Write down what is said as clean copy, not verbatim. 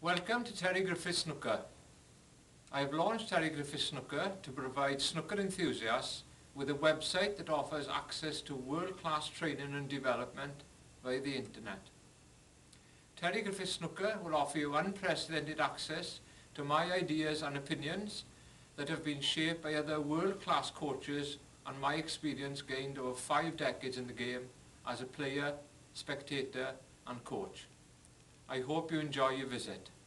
Welcome to Terry Griffiths Snooker. I have launched Terry Griffiths Snooker to provide snooker enthusiasts with a website that offers access to world-class training and development via the internet. Terry Griffiths Snooker will offer you unprecedented access to my ideas and opinions that have been shaped by other world-class coaches and my experience gained over 5 decades in the game as a player, spectator and coach. I hope you enjoy your visit.